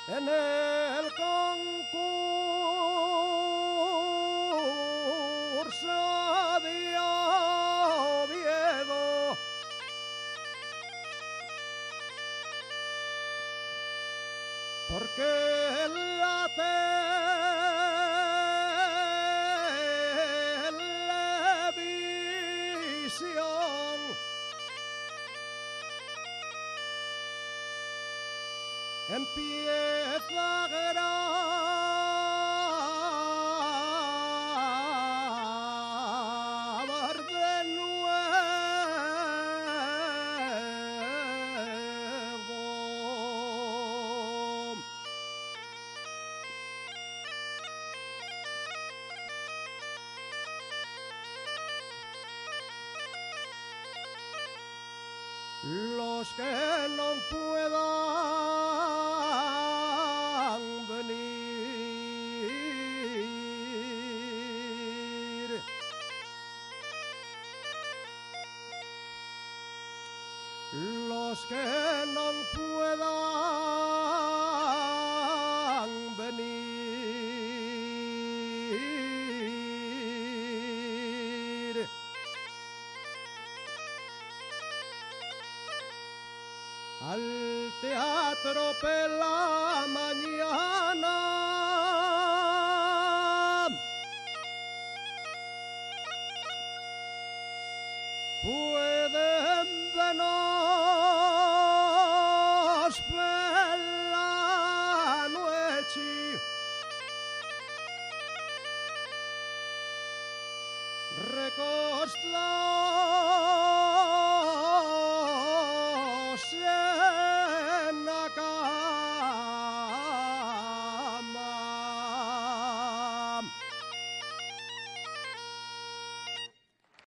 en el concurso de Oviedo. Porque la televisión empieza a grabar de nuevo. Los que no puedan venir, los que no puedan venir, al teatro por la mañana pueden de noche